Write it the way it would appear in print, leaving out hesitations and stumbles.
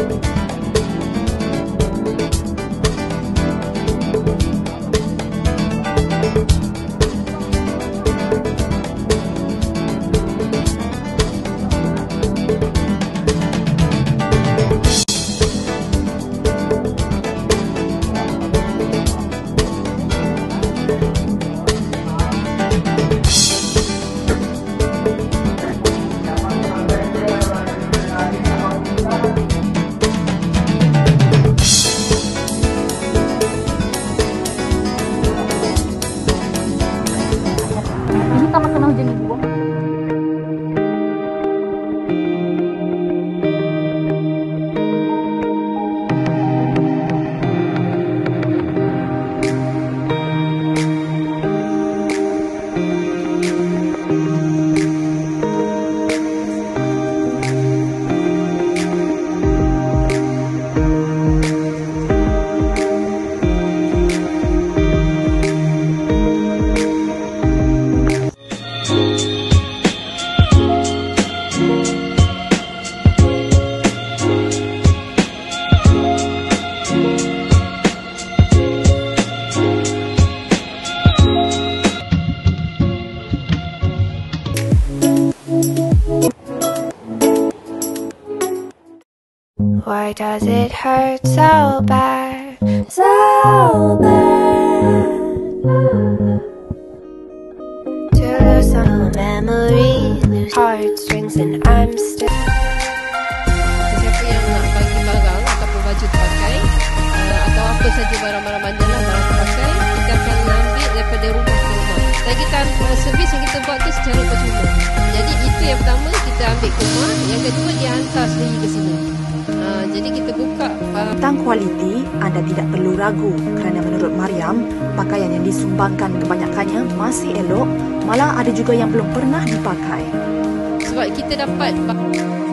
Why does it hurt so bad? So bad to lose some memory, lose heartstrings, and I'm still. Siapa yang nak bagi barang ataupun baju terpakai atau apa saja barang-barang mandalah, barang terpakai, kita akan ambil daripada rumah ke rumah. Dan kita servis yang kita buat tu secara percuma. Jadi itu yang pertama, kita ambil ke rumah. Yang kedua, dia hantar sendiri ke sini. Jadi kita buka tentang kualiti, anda tidak perlu ragu kerana menurut Mariam, pakaian yang disumbangkan kebanyakannya masih elok, malah ada juga yang belum pernah dipakai. Sebab kita dapat